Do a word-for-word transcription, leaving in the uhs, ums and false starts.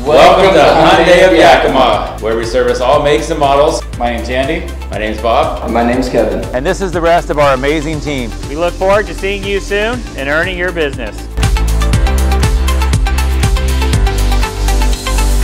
Welcome to Hyundai of Yakima, where we service all makes and models. My name's Andy. My name's Bob. And my name's Kevin. And this is the rest of our amazing team. We look forward to seeing you soon and earning your business.